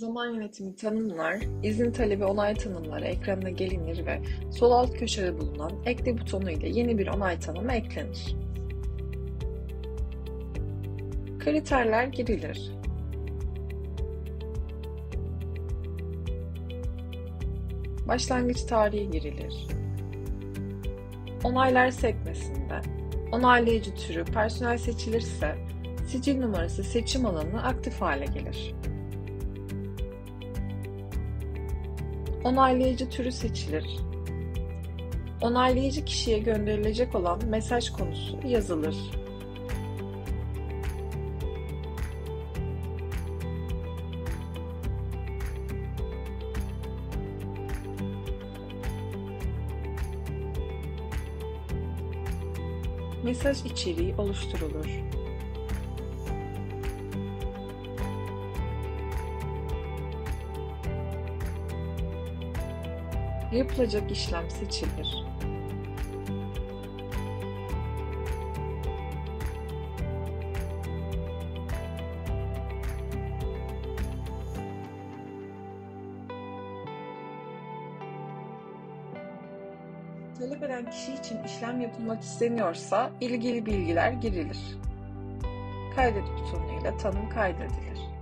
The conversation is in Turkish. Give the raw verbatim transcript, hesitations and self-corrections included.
Zaman yönetimi tanımlar, izin talebi onay tanımları ekranına gelinir ve sol alt köşede bulunan ekle butonu ile yeni bir onay tanımı eklenir. Kriterler girilir. Başlangıç tarihi girilir. Onaylar sekmesinde onaylayıcı türü personel seçilirse sicil numarası seçim alanı aktif hale gelir. Onaylayıcı türü seçilir. Onaylayıcı kişiye gönderilecek olan mesaj konusu yazılır. Mesaj içeriği oluşturulur. Yapılacak işlem seçilir. Talep eden kişi için işlem yapılmak isteniyorsa ilgili bilgiler girilir. Kaydet butonuyla tanım kaydedilir.